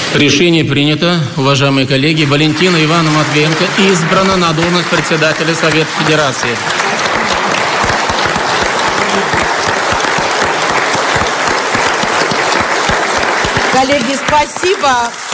Решение принято. Уважаемые коллеги, Валентина Ивановна Матвиенко избрана на должность председателя Совета Федерации. Коллеги, спасибо.